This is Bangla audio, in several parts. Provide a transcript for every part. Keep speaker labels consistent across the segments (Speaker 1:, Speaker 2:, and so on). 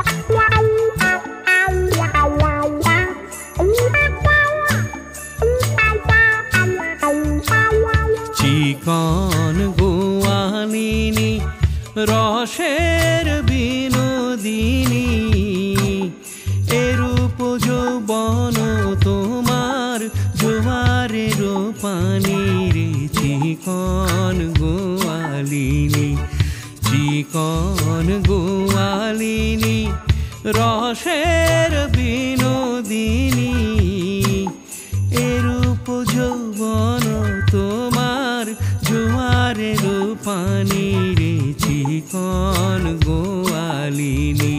Speaker 1: চিকন গোয়ালিনী রসের বিনোদিনী এরূপ যৌবন তোমার জোয়ারের পানি রে চিকন গোয়ালিনী চিকন গোয়ালিনী রসের বিনোদিনী এরূপ যৌবন তোমার জোয়ারের পানি রে চিকন গোয়ালিনী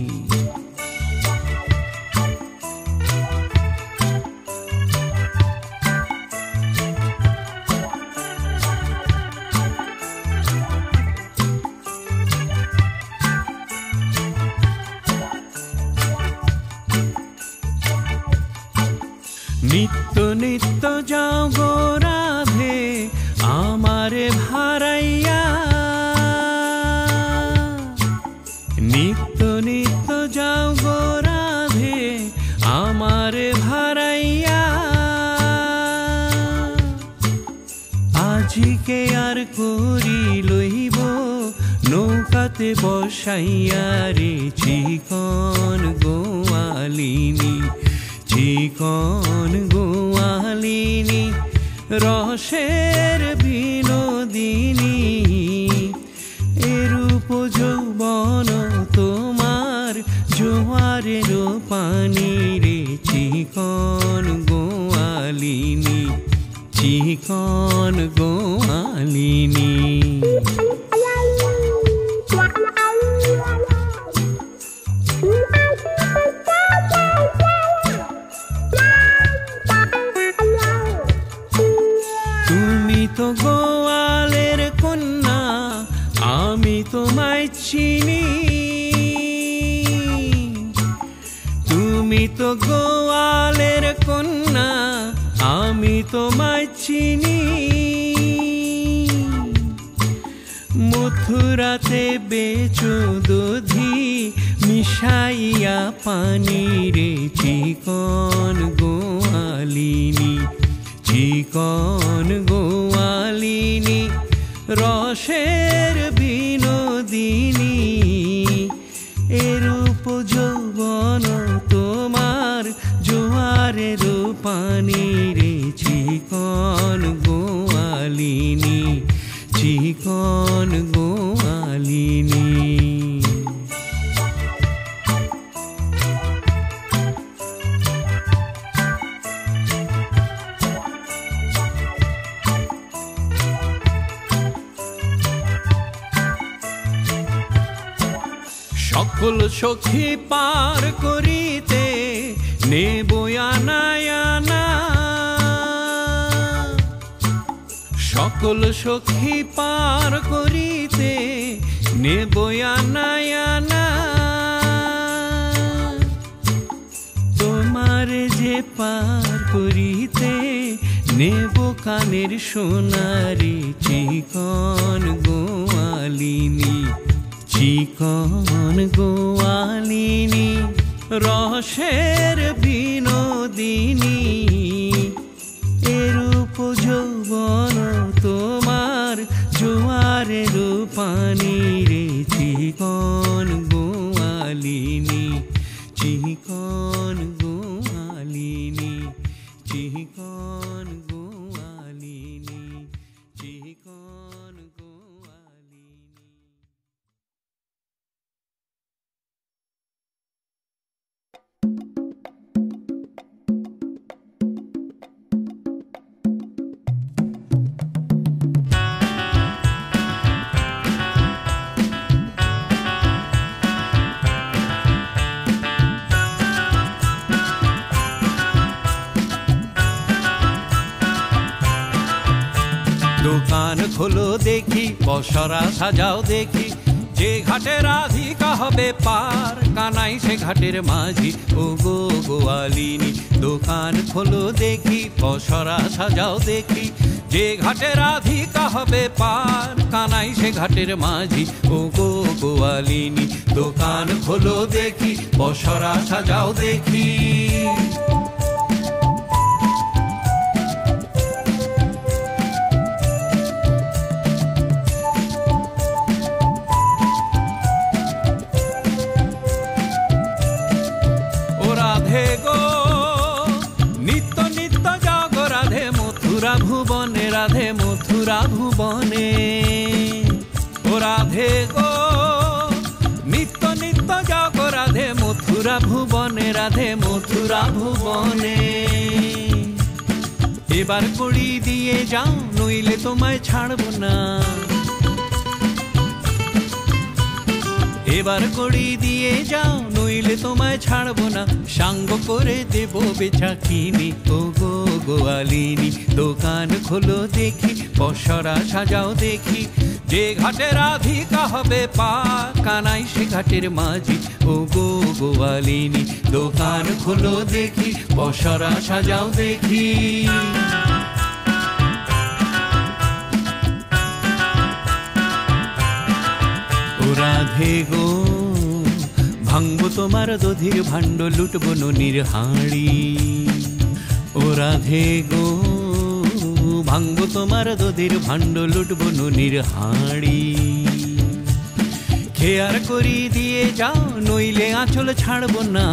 Speaker 1: নিত্য নিত্য যাও গো রাধে আমারে ভারাইয়া নিত্য নিত্য যাও গো রাধে আমারে ভারাইয়া আজিকে আর করি লইব নৌকাতে বসাইয়া রে চিকন গোয়ালিনী চিকন গোয়ালিনী রসের বিনোদিনী এরূপ যৌবন তোমার জোয়ারের পানি রে চিকন গোয়ালিনী চিকন গোয়ালিনী তো গোয়ালের কন্যা আমি তোমায় চিনি তুমি তো গোয়ালের কন্যা আমি তোমায় চিনি মথুরাতে বেচো দধি মিশাইয়া পানি রে চিকন গোয়ালিনী চিকন গোয়ালিনী রসের বিনোদিনী এরূপ যৌবন তোমার জোয়ারের পানি রে চিকন গোয়ালিনী চিকন গোয়ালিনী সকল সখী পার করিতে নেব আনা সকল সখী পার করিতে নেব আনা তোমার যে পার করিতে নেব কানের সোনারি চিকন গোয়ালিনী চিকন গোয়ালিনী রসের বিনোদিনী এরূপ যৌবন তোমার জোয়ারের পানি রে চিকন গোয়ালিনী চিকন গোয়ালিনী চিকন গোয়ালিনী চিকন গোয়ালিনী দোকান খোলো দেখি বসরা সাজাও দেখি যে ঘাটে রাধিকা হবে পার কানাই সে ঘাটের মাঝি ও গো গোয়ালিনী দোকান খোলো দেখি পসরা সাজাও দেখি যে ঘাটে রাধিকা হবে পার কানাই সে ঘাটের মাঝি ও গো গোয়ালিনী দোকান খোলো দেখি পসরা সাজাও দেখি ভুবনে রাধে মথুরা ভুবনে ও রাধে গো নিত্য নিত্য জগ রাধে মথুরা ভুবনে রাধে মথুরা ভুবনে এবার কড়ি দিয়ে যাও নইলে তোমায় ছাড়বো না এবার কড়ি দিয়ে যাও নইলে তোমায় ছাড়বো না সাঙ্গ করে দেব বেচাকিনি ও গো গোয়ালিনী দোকান খোলো দেখি পসরা সাজাও দেখি যে ঘাটে রাধিকা হবে পা কানাই সে ঘাটের মাঝি ও গো গোয়ালিনী দোকান খোলো দেখি পসরা সাজাও দেখি রাধে গো ভাঙবো তোমার দধির ভাণ্ড লুটবো ননির হাঁড়ি ও রাধে গো ভাঙবো তোমার দধির ভাণ্ড লুটবো ননির হাঁড়ি খেয়ার করি দিয়ে যাও নইলে আঁচল ছাড়বো না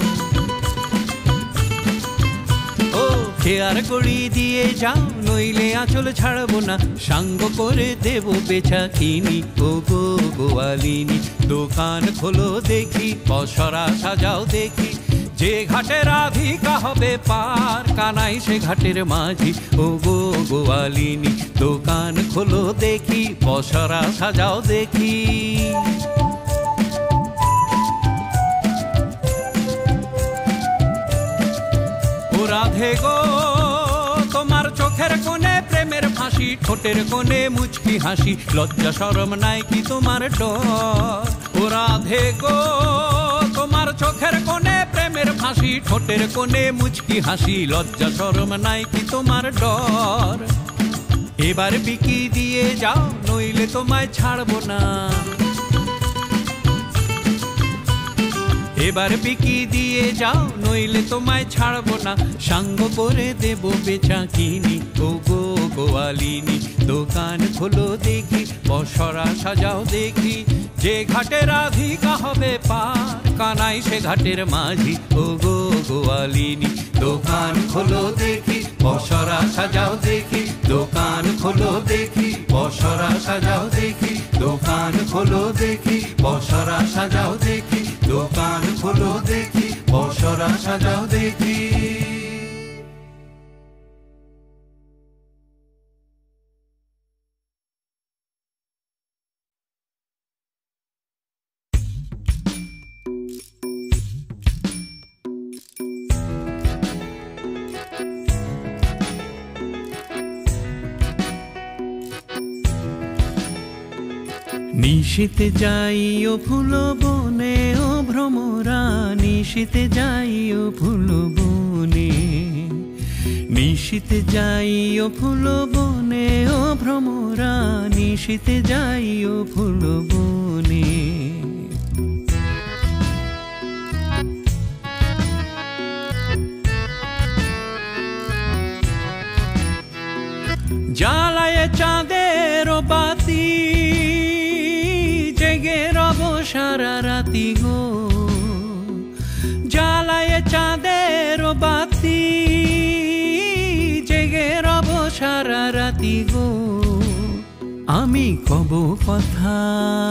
Speaker 1: ও খেয়ার করি দিয়ে যাও নইলে আঁচল ছাড়বো না সাঙ্গ করে দেব বেচাকিনি ও গো গোয়ালিনী দোকান খোলো দেখি পসরা সাজাও দেখি যে ঘাটে রাধিকা হবে পার কানাই সে ঘাটের মাঝি ও গো গোয়ালিনী দোকান খোলো দেখি পসরা সাজাও দেখি ও রাধে গো তোমার চোখের কোণে প্রেমের ফাঁসি ঠোঁটের কোণে মুচকি হাসি লজ্জা শরম নাই কি তোমার ডর ও রাধে গো তোমার চোখের কোণে প্রেমের ফাঁসি ঠোঁটের কোণে মুচকি হাসি লজ্জা শরম নাই কি তোমার ডর এবার বিকি দিয়ে যাও নইলে তোমায় ছাড়বো না এবার বিকি দিয়ে যাও নইলে তোমায় ছাড়বো না সাঙ্গ করে দেব বেচাকিনি ও গো গোয়ালিনী দোকান খোলো দেখি পসরা সাজাও দেখি যে ঘাটে রাধিকা হবে পার কানাই সে ঘাটের মাঝি ও গো গোয়ালিনী দোকান খোলো দেখি পসরা সাজাও দেখি দোকান খোলো দেখি পসরা সাজাও দেখি দোকান খোলো দেখি পসরা সাজাও দেখি দোকান খোলো দেখি পসরা সাজাও দেখি নিশীতে যাইও ফুল বনে ও ভ্রমরা নিশীতে যাইও ফুল বনে নিশীতে যাইও ফুল বনে ও ভ্রমরা নিশীতে যাইও ফুল বনে জ্বালায় চাঁদের বাতি জেগে রব সারা রাতি গো জ্বালায় চাঁদের বাতি জেগে রব সারা রাতি গো আমি কব কথা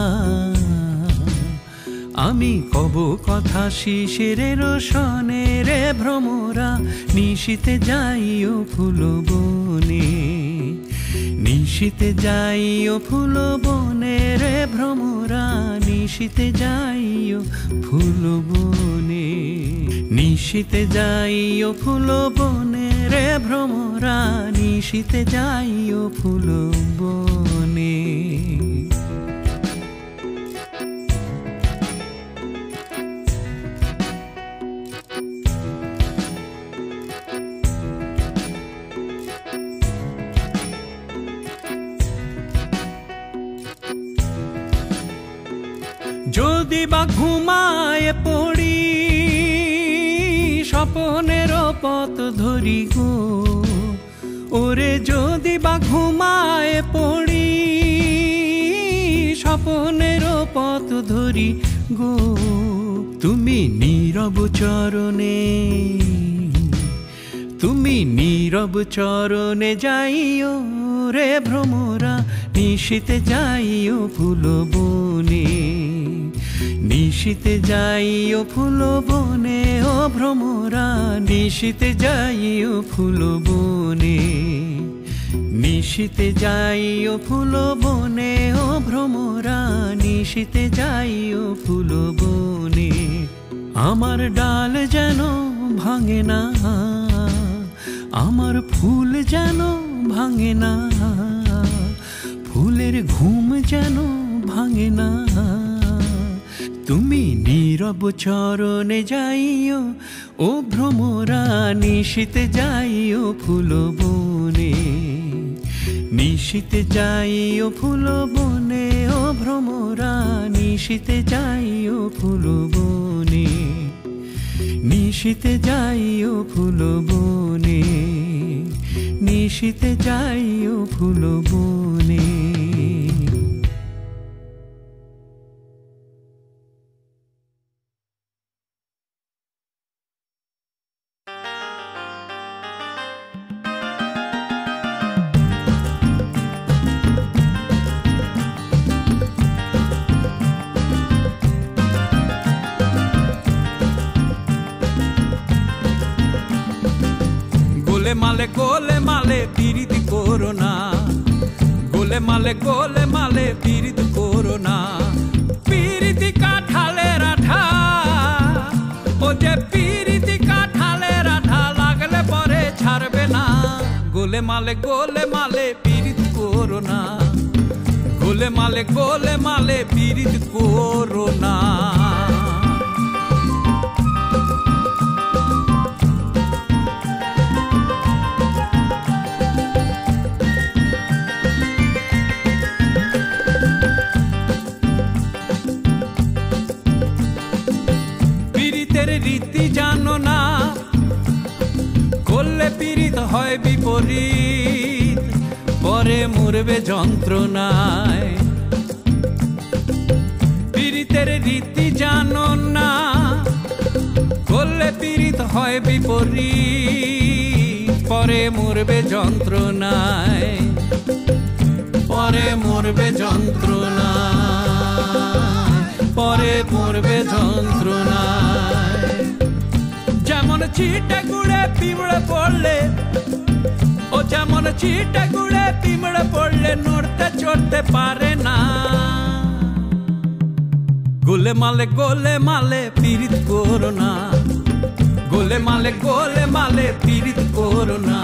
Speaker 1: আমি কব কথা শিশিরের সনে রে ভ্রমরা নিশীতে যাইও ফুল বনে নিশীতে যাইও ফুল বনে রে ভ্রমরা নিশীতে যাইও ফুল বনে নিশীতে যাইও ফুল বনে রে ভ্রমরা নিশীতে যাইও ফুল বনে যদি বা ঘুমায় পড়ি স্বপ্নের পথ ধরি গো, ওরে যদি বা ঘুমায় পড়ি স্বপ্নের পথ ধরি গো, তুমি নীরব চরণে, তুমি নীরব চরণে যাইও রে ভ্রমরা, নিশীতে যাইও ফুল বনে, নিশীতে যাইও ফুল বনে ও ভ্রমরা, নিশীতে যাইও ফুল বনে, নিশীতে যাইও ফুল বনে ও ভ্রমরা, নিশীতে যাইও ফুল বনে। আমার ডাল যেন ভাঙে না, আমার ফুল যেন ভাঙে না, ফুলের ঘুম যেন ভাঙে না, তুমি নীরব চরণে যাইও ও ভ্রমরা, নিশীতে যাইও ফুল বনে, নিশীতে যাইও ফুল বনে ও ভ্রমরা, নিশীতে যাইও ফুল বনে, নিশীতে যাইও ফুল বনে, নিশীতে যাইও ফুল বনে। গোলে মালে পিরিতি করো না, গোলে মালে পিরিতি করো না, পিরিতি কাঠালের আঠা, ও যে পিরিতি কাঠালের আঠা লাগলে পরে ছাড়বে না, গোলে মালে পিরিতি করো না, গোলে মালে পিরিতি করো না। রীতি জানো না, করলে পীড়িত হয় বিপরীত, পরে মরবে যন্ত্রণায়। পীড়িতের রীতি জানো না, করলে পীড়িত হয় বিপরীত, পরে মরবে যন্ত্রণায়, পরে মরবে যন্ত্রণায়, পরে মরবে যন্ত্রণায়। যেমন ছিটে গুড়ে পিমড়ে পড়লে, ও যেমন ছিটে গুড়ে পিমড়ে পড়লে নড়তে চড়তে পারে না, গোলে মালে পীড়িত করো না, গোলে মালে পীড়িত করো না।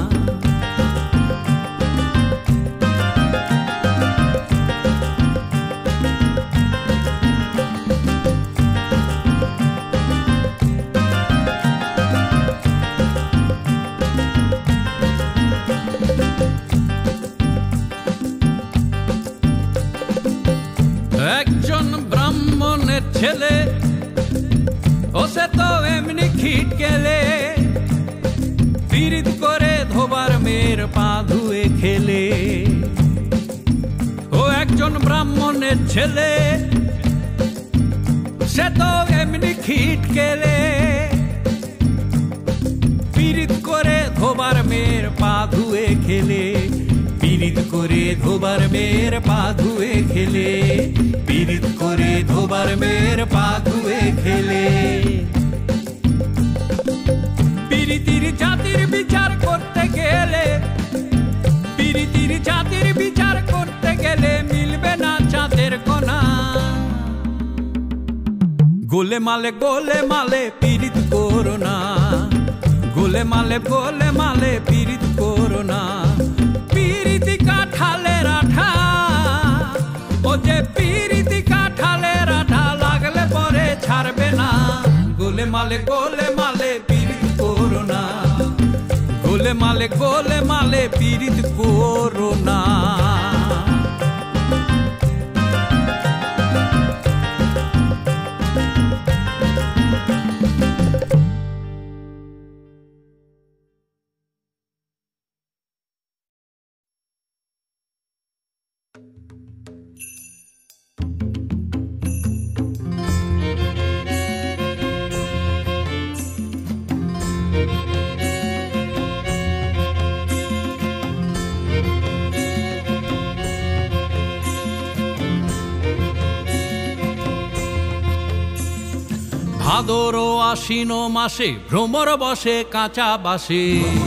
Speaker 1: একজন ব্রাহ্মণের ছেলে, ও সে তো এমনি খিট গেলে, পীড়িত করে ধোবার মেয়ের পা ধুয়ে খেলে। ও একজন ব্রাহ্মণের ছেলে, সে তো এমনি খিট গেলে, পীড়িত করে ধোবার মেয়ের পা ধুয়ে খেলে, পীড়িত করে ধোবার মেয়ের পা ধুয়ে খেলে, পীড়িত করে ধোবার মেয়ের পা ধুয়ে খেলে। পীড়িতির জাতির বিচার করতে গেলে, পীড়িতির জাতির বিচার করতে গেলে মিলবে না চাঁদের কোনা, গোলে মালে পীড়িত করো না, গোলে মালে পীড়িত করো না। পিরিতি কাঠালের আঠা, ও যে পিরিতি কাঠালের আঠা লাগলে পরে ছাড়বে না, গোলে মালে পীড়িত করো না, গোলে মালে পীড়িত করো না। ভাদর আশ্বিন মাসে ভ্রমর বসে কাঁচা বাসে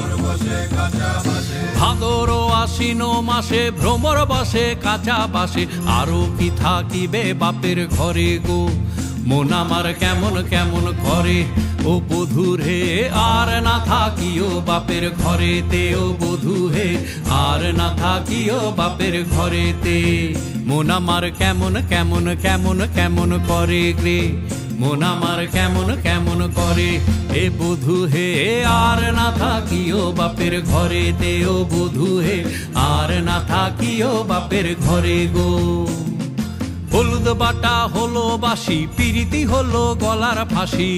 Speaker 1: ভাদর আশ্বিন মাসে ভ্রমর বসে কাঁচা বাসে আরো কি থাকিবে বাপের ঘরে গো মন আমার কেমন কেমন করে ও বধূ হে আর না থাকিও বাপের ঘরেতে ও বধূ হে আর না থাকিও বাপের ঘরেতে মন আমার কেমন কেমন কেমন কেমন করে রে মন আমার কেমন কেমন করে এ বধূ হে আর না থাকিও বাপের ঘরেতে ও বধূ হে আর না থাকিও বাপের ঘরে গো হলুদ বাটা হলো বাসি পিরিতি হলো গলার ফাঁসি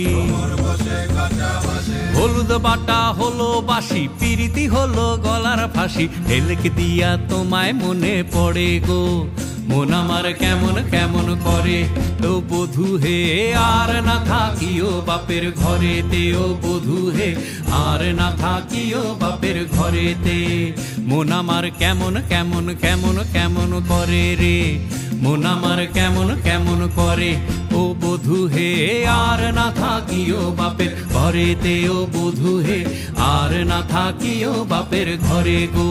Speaker 1: হলুদ বাটা হলো বাসি পিরিতি হলো গলার ফাঁসি হেলক দিয়া তোমায় মনে পড়ে গো মন আমার কেমন কেমন করে ও বধূ হে আর না থাকিও বাপের ঘরেতে ও বধূ হে আর না থাকিও বাপের ঘরেতে মন আমার কেমন কেমন কেমন কেমন করে রে মন আমার কেমন কেমন করে ও বধূ হে আর না থাকিও বাপের ঘরেতে ও বধূ হে আর না থাকিও বাপের ঘরে গো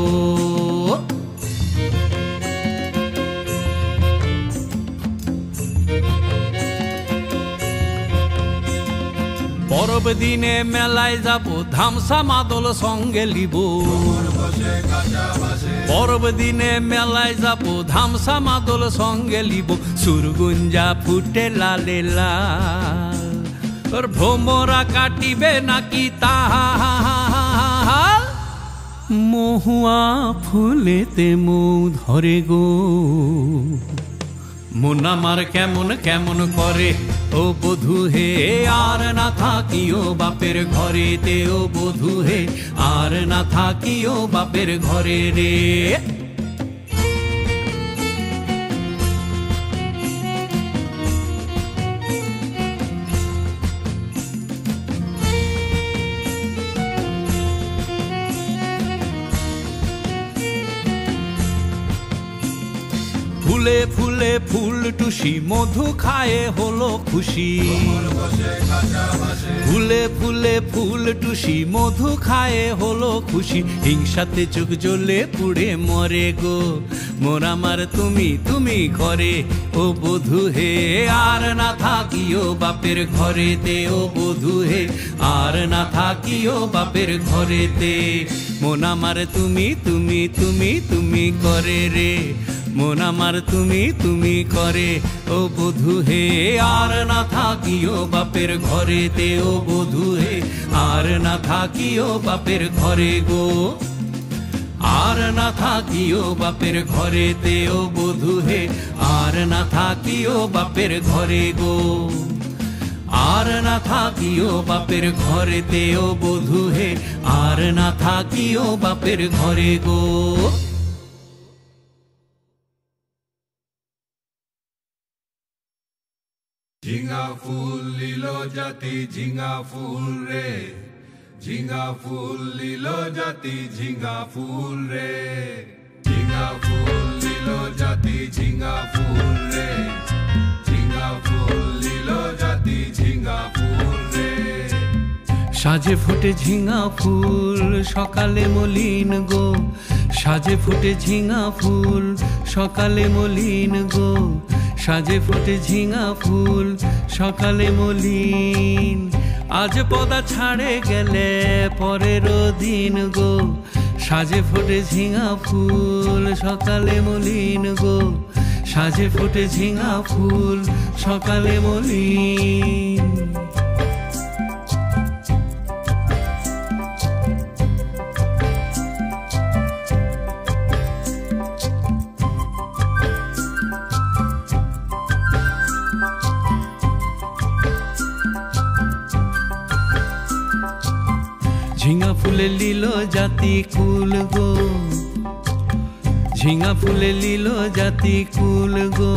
Speaker 1: পরব দিনে মেলায় যাব ধামসা মাদল সঙ্গে লিব পরব দিনে মেলায় যাব ধামসা মাদল সঙ্গে লিব সুরগুঞ্জা ফুটে লালে লাল তোর ভ্রমরা কাটিবে নাকি তাহাল মহুয়া ফুলেতে মৌ ধরে গো মন আমার কেমন কেমন করে ও বধূ হে আর না থাকিও বাপের ঘরেতে ও বধূ হে আর না থাকিও বাপের ঘরে রে ফুলে ফুলে ফুল টুসি মধু খায়ে হলো খুশি ফুলে ফুলে ফুল টুসি মধু খায়ে হলো খুশি হিংসাতে চোখ জ্বলে পুড়ে মরে গো মোর আমার তুমি তুমি করে ও বধূ হে আর না থাকিও বাপের ঘরেতে ও বধূ হে আর না থাকিও বাপের ঘরেতে মন আমার তুমি তুমি তুমি তুমি করে রে মন আমার তুমি তুমি করে ও বধূ হে আর না থাকিও বাপের ঘরেতে ও বধূ হে আর না থাকিও বাপের ঘরে গো আর না থাকিও বাপের ঘরেতে ও বধূ হে আর না থাকিও বাপের ঘরে গো আর না থাকিও বাপের ঘরেতে ও বধূ হে আর না থাকিও বাপের ঘরে গো
Speaker 2: ঝিঙা ফুল লীলো জাতি ঝিঙা ফুল রে ঝিঙা ফুল লীলো জাতি ঝিঙা ফুল রে ঝিঙা ফুল লীলো জাতি ঝিঙা ফুল রে ঝিঙা ফুল লীলো জাতি ঝিঙা ফুল রে
Speaker 1: সাজে ফুটে ঝিঙা ফুল সকালে মলিন গো সাজে ফুটে ঝিঙা ফুল সকালে মলিন গো সাজে ফুটে ঝিঙা ফুল সকালে মলিন আজ পদা ছাড়ে গেলে পরের দিন গো সাজে ফুটে ঝিঙা ফুল সকালে মলিন গো সাজে ফুটে ঝিঙা ফুল সকালে মলিন ঝিঙা ফুলে লীলো জাতি কুল গো ঝিঙা ফুলে লীলো জাতি কুল গো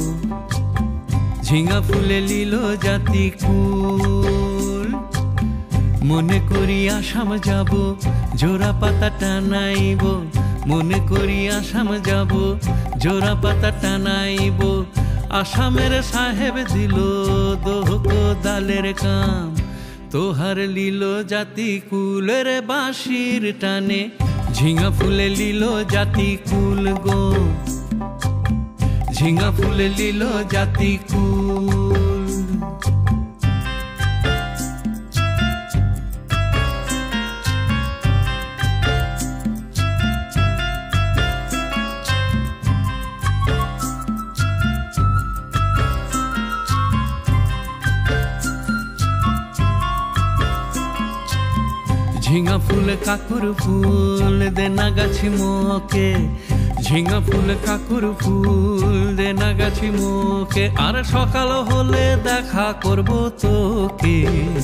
Speaker 1: ঝিঙা ফুলে লীলো জাতি কুল মনে করি আসাম যাব জোড়া পাতা টানাইব মনে করি আসাম যাব জোড়া পাতা টানাইব আসামের সাহেব দিল দোহ দালের কাম তোহার লীল জাতি কুলের বাঁশির টানে ঝিঙা ফুলে লীল জাতি কুল গো ঝিঙা ফুলে লীল জাতি কুল ঝিঙা ফুল কাকুর ফুল দেনা গাছি মোকে ঝিঙা ফুল কাকুর ফুল দেনা গাছি মোকে আর সকাল হলে দেখা করব তোকে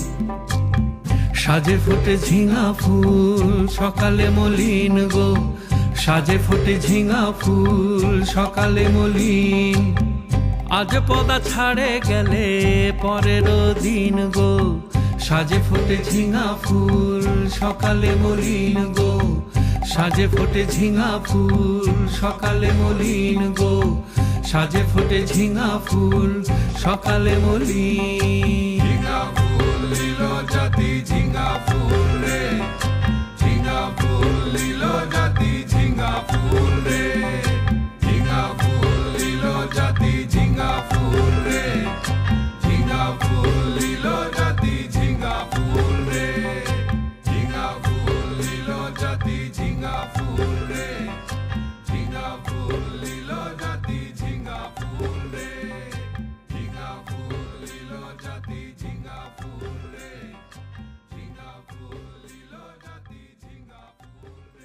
Speaker 1: সাজে ফোটে ঝিঙা ফুল সকালে মলিন গো সাজে ফোটে ঝিঙা ফুল সকালে মলিন আজ পদা ছাড়ে গেলে পরের দিন গো সাজে ফোটে ঝিঙা ফুল সকালে মলিন গো সাজে ফোটে ঝিঙা ফুল সকালে মলিন গো সাজে ফোটে ঝিঙা ফুল সকালে মলিন
Speaker 2: ঝিঙা ফুল লীল জাতি ঝিঙা ফুল রে ঝিঙা ফুল লীল জাতি ঝিঙা ফুল রে ঝিঙা ফুল লীল জাতি ঝিঙা ফুল রে ঝিঙা ফুল লীল জাতি ঝিঙা ফুল রে ঝিঙা ফুল লীল জাতি ঝিঙা ফুল রে ঝিঙা ফুল লীল জাতি ঝিঙা ফুল রে ঝিঙা ফুল লীল জাতি ঝিঙা ফুল রে ঝিঙা ফুল লীল জাতি ঝিঙা ফুল রে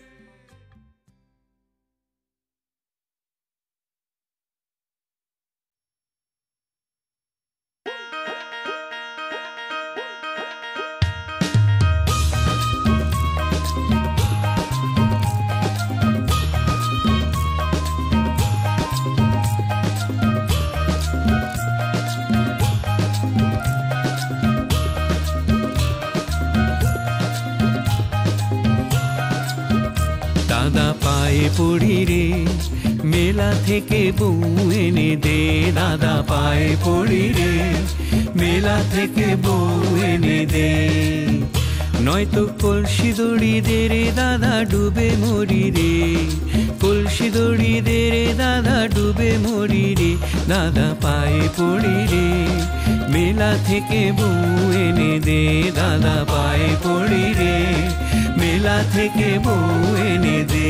Speaker 1: দাদা পায়ে পড়ি রে মেলা থেকে বউ এনে দে দাদা পায়ে পড়ি রে মেলা থেকে বউ এনে দে নয়তো কলসি দড়ি দে রে দাদা ডুবে মরি রে কলসি দড়ি দে রে দাদা ডুবে মরি রে দাদা পায়ে পড়ি রে মেলা থেকে বউ এনে দে দাদা পায়ে পড়ি রে মেলা থেকে বউ এনে দে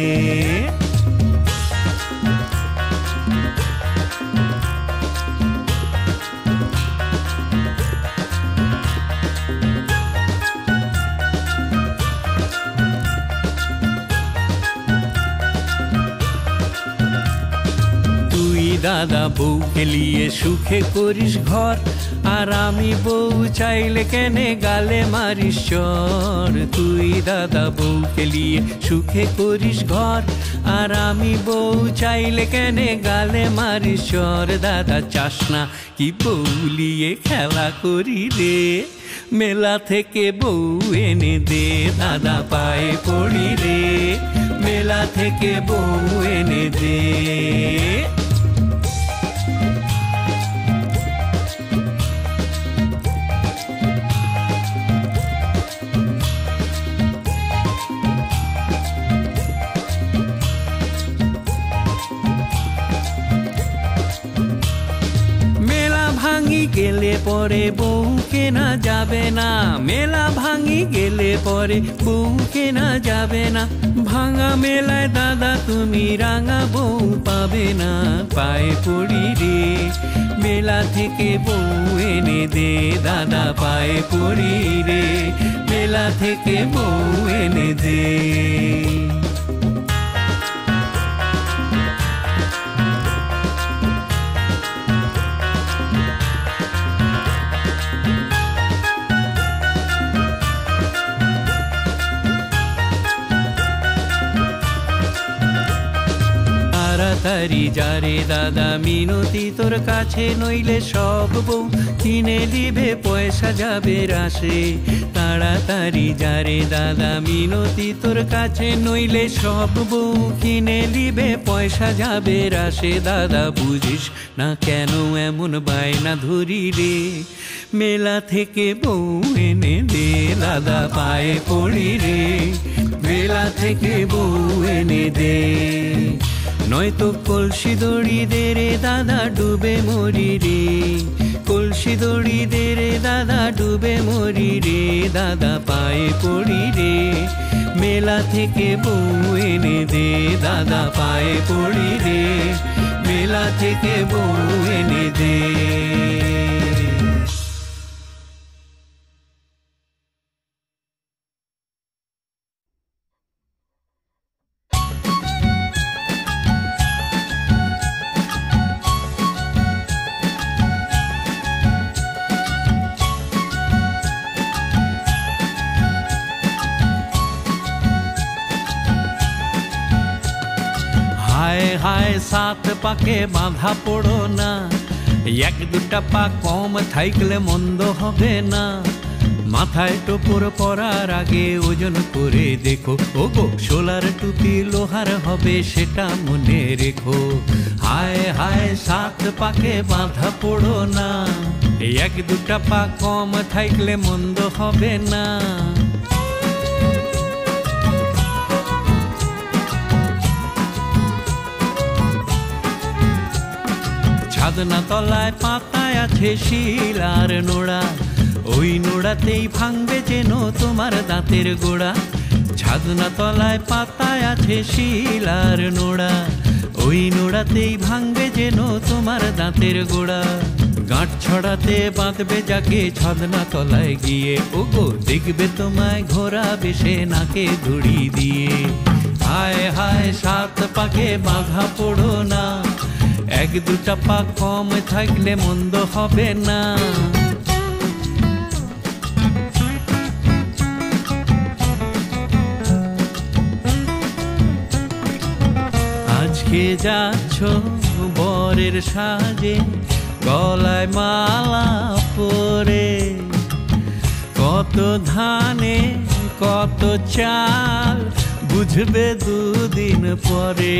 Speaker 1: দাদা বউকে লিয়ে সুখে করিস ঘর আর আমি বউ চাইলে কেনে গালে মারিস চর তুই দাদা বউকে লিয়ে সুখে করিস ঘর আর আমি বউ চাইলে কেনে গালে মারিস চর দাদা চাস না কি বউ লিয়ে খেলা করি রে মেলা থেকে বউ এনে দে দাদা পায়ে পড়ি রে মেলা থেকে বউ এনে দে গেলে পরে বউ কেনা যাবে না মেলা ভাঙি গেলে পরে বউ কেনা যাবে না ভাঙা মেলায় দাদা তুমি রাঙা বউ পাবে না পায়ে পড়ি রে মেলা থেকে বউ এনে দে দাদা পায়ে পড়ি রে মেলা থেকে বউ এনে দে তাড়াতাড়ি যারে দাদা মিনতি তোর কাছে, নইলে সব বউ কিনে দিবে পয়সা যাবে রাশে। তাড়াতাড়ি যারে দাদা মিনতি তোর কাছে, নইলে সব বউ কিনে দিবে পয়সা যাবে রাশে। দাদা বুঝিস না কেন এমন বায়না ধরি রে, মেলা থেকে বউ এনে দে দাদা পায়ে পড়ি রে, মেলা থেকে বউ এনে দে। নয়তো কলসি দড়ি দে রে দাদা ডুবে মরি রে, কলসি দড়ি দে রে দাদা ডুবে মরি রে। দাদা পায়ে পড়ি রে, মেলা থেকে বউ এনে দে দাদা পায়ে পড়ি রে, মেলা থেকে বউ এনে দে। হায় হায় সাত পাকে বাঁধা পড়ো না, এক দুটা পা কম থাকলে মন্দ হবে না। মাথায় টোপর পরার আগে ওজন করে দেখো, ওগো সোলার টুপি লোহার হবে সেটা মনে রেখো। হায় হায় সাত পাকে বাঁধা পড়ো না, এক দুটা পা কম থাকলে মন্দ হবে না। ছাদনা তলায় পাতায় আছে শিলার নোড়া, ওই নোড়াতেই ভাঙবে যেন তোমার দাঁতের গোড়া। ছাদনা তলায় পাতায় আছে শিলার নোড়া, ওই নোড়াতেই ভাঙবে যেন তোমার দাঁতের গোড়া। গাঁট ছড়াতে বাঁধবে যাকে ছাদনা তলায় গিয়ে, ওগো দেখবে তোমায় ঘোরা বেশে নাকে দড়ি দিয়ে। হায় হায় সাত পাকে বাঁধা পড়ো না, এক দুটা পা কম থাকলে মন্দ হবে না। আজকে যাচ্ছ বরের সাজে, গলায় মালা পরে, কত ধানে কত চাল বুঝবে দুদিন পরে।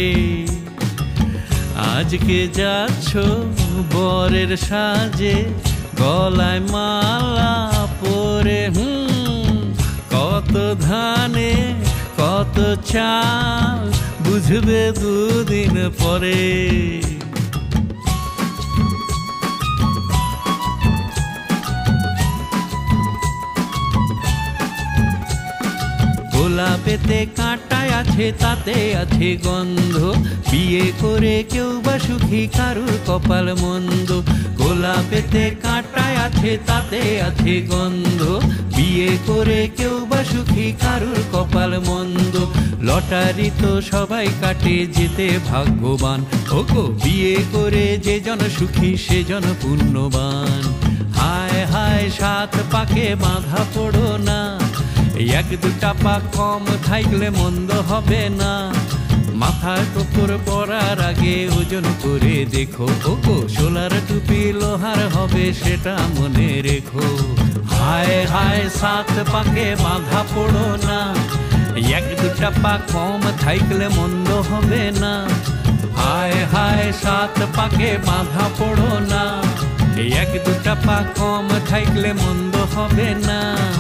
Speaker 1: আজকে যাচ্ছ বরের সাজে, গলায় মালা পরে, কত ধানে কত চাল বুঝবে দুদিন পরে। গোলাপেতে কাঁটায় আছে তাতে আছে গন্ধ, বিয়ে করে কেউ বা সুখী কারুর কপাল মন্দ। গোলাপেতে কাঁটায় আছে তাতে আছে গন্ধ, বিয়ে করে কেউ বা সুখী কারুর কপাল মন্দ। লটারি তো সবাই কাটে যেতে ভাগ্যবান, ওগো বিয়ে করে যে জন সুখী সে জন পুণ্যবান। হায় হায় সাত পাকে বাঁধা পড়ো না, এক দুটা পা কম থাকলে মন্দ হবে না। মাথায় টোপর পরার আগে ওজন করে দেখো, ওগো সোলার টুপি লোহার হবে সেটা মনে রেখো। হায় হায় সাত পাকে বাঁধা পড়ো না, এক দুটা পা কম থাকলে মন্দ হবে না। হায় হায় সাত পাকে বাঁধা পড়ো না, এক দুটা পা কম থাকলে মন্দ হবে না।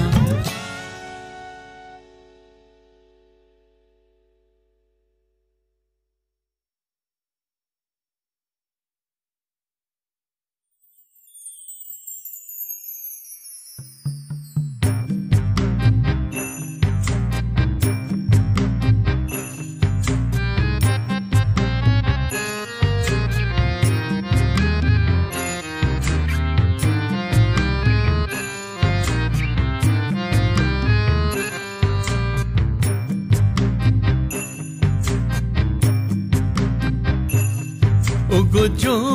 Speaker 1: ওগো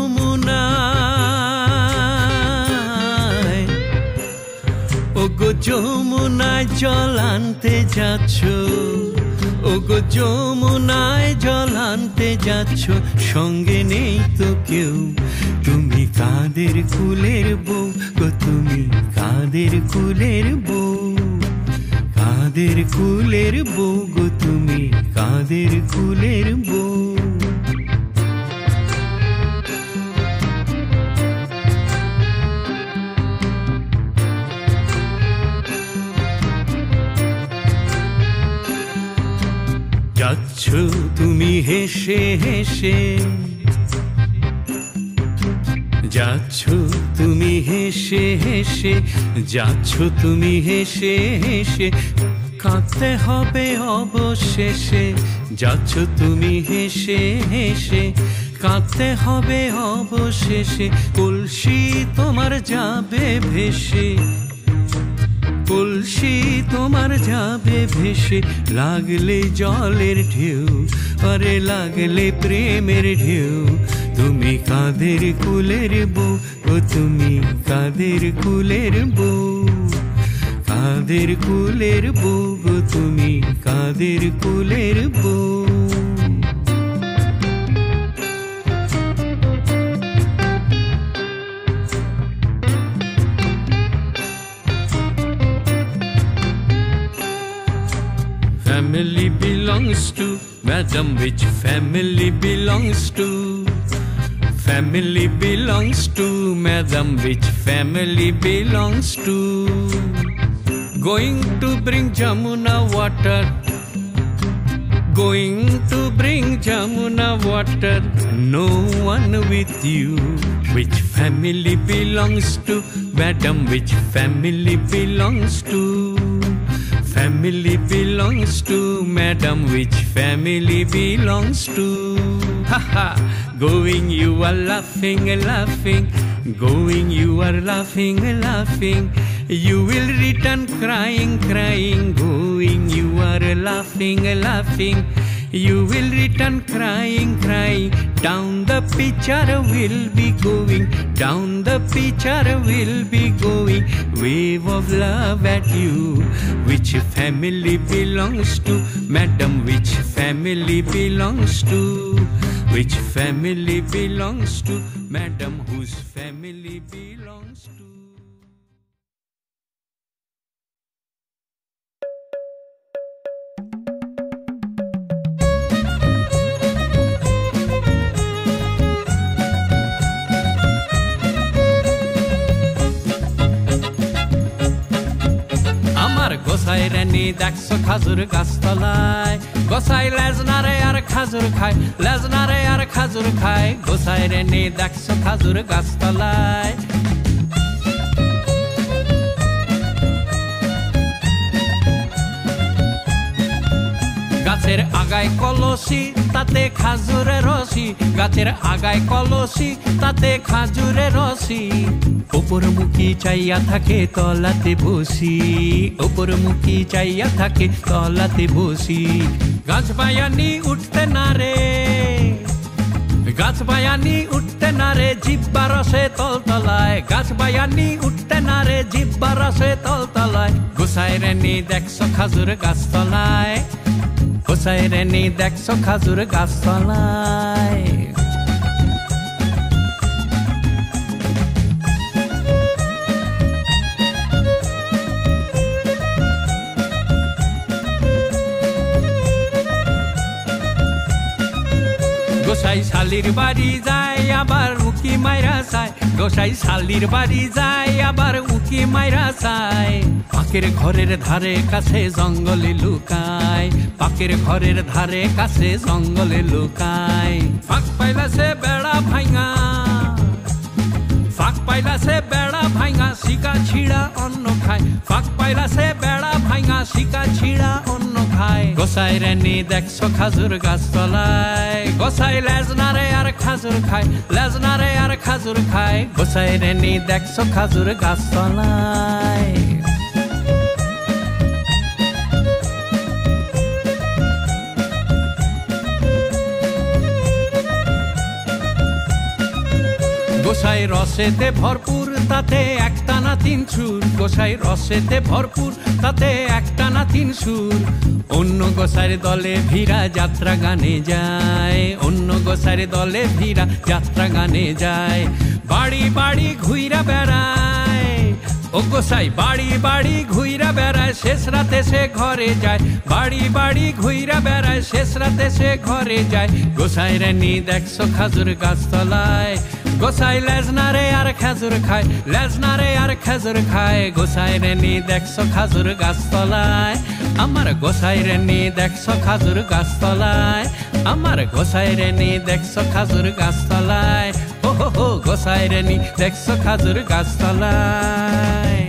Speaker 1: যমুনায়, ওগো যমুনায় জল আনতে যাচ্ছ, ওগো যমুনায় জল আনতে যাচ্ছ, সঙ্গে নেই তো কেউ, তুমি কাদের কুলের বউ গো, তুমি কাদের কুলের বউ, কাদের কুলের বউ গো, তুমি কাদের কুলের বউ। যাচ্ছ তুমি হেসে হেসে, যাচ্ছ তুমি হেসে হেসে, যাচ্ছ তুমি হেসে হেসে, কাঁদতে হবে অবশেষে। যাচ্ছ তুমি হেসে হেসে, কাঁদতে হবে অবশেষে, কলসি তোমার যাবে ভেসে, কলসি তোমার যাবে ভেসে, লাগলে জলের ঢেউ, আরে লাগলে প্রেমের ঢেউ, তুমি কাদের কুলের বউ ও, তুমি কাদের কুলের বউ, কাদের কুলের বউ গো, তুমি কাদের কুলের বউ। Family belongs to, madam, which family belongs to? Family belongs to, madam, which family belongs to? Going to bring Jamuna water, going to bring Jamuna water, no one with you. Which family belongs to, madam, which family belongs to? Family belongs to, madam, which family belongs to? Ha ha, going you are laughing, laughing, going you are laughing, laughing, you will return crying, crying, going you are laughing, laughing, you will return crying, crying, down the pitcher will be going, down the pitcher will be going, wave of love at you. Which family belongs to, madam, which family belongs to? Which family belongs to, madam, whose family belongs to? গোসাই রানী দেখছো খাজুর গাছতলায়, গোসাই লেজনারে আর খাজুর খায়, লেজনারে আর খাজুর খায়, গোসাই রানী দেখছো খাজুর গাছতলায়। গাছের আগায় কলসি, তাতে খাজুরের রসি, গাছের আগায় কলসি, তাতে খাজুরের রসি, উপরমুখী চাইয়া থাকে তলাতে বসি, উপরমুখী চাইয়া থাকে তলাতে বসি, গাছ বায়ানি উঠতে না রে, গাছ বায়ানি উঠতে না রে, জিব্বা রসে তলতলায়, গাছ বায়ানি উঠতে না রে, জিব্বা রসে তলতলায়, গোসাই রানী দেখছো খাজুর গাছতলায়, গোসাই রানী দেখছো খাজুর গাছতলায়। গোসাই শালির বাড়ি যায় আবার উকি মাইরা চায়, গোসাই শালির বাড়ি যায় আবার উকি মাইরা চায়, পাকের ঘরের ধারে কাছে জঙ্গলে লুকায়, পাকের ঘরের ধারে কাছে জঙ্গলে লুকায়, ফাঁক পাইলা সে বেড়া ভাঙা, ফাঁক পাইলা সে বেড়া ভাঙা, শিকা ছিড়া অন্ন খায়, ফাঁক পাইলা সে বেড়া ভাঙা, শিকা ছিড়া অন্ন খায়, গোসাই রানী দেখছো খাজুর গাছতলায়, গোসাই লেজনারে আর খাজুর খায়, লেজনারে আর খাজুর খায়, গোসাই রানী দেখছো খাজুর গাছতলায়। গোসাই রসেতে ভরপুর, তাতে একটানা না তিন সুর, গোসাই রসেতে ভরপুর, তাতে একটা না তিন সুর। অন্য গোসাইয়ের দলে ভিড়া যাত্রা গানে যায়, অন্য গোসাইয়ের দলে ভিড়া যাত্রা গানে যায়। বাড়ি বাড়ি ঘুইরা বেড়ায় ও গোসাই, বাড়ি বাড়ি ঘুইরা বেড়ায়, শেষ রাতে সে ঘরে যায়। বাড়ি বাড়ি ঘুইরা বেড়ায়, শেষ রাতে সে ঘরে যায়। গোসাই রানী দেখছো খাজুর গাছতলায়, গোসাই লেজনারে আর খেজুর খায়, লেজনারে আর খেজুর খায়। গোসাই রানী দেখছো খাজুর গাছতলায়, আমার গোসাই রানী দেখছো খাজুর গাছতলায়, আমার গোসাই রানী দেখছো খাজুর গাছতলায়। ও হো হো, গোসাই রানী দেখছো খাজুর গাছতলায়।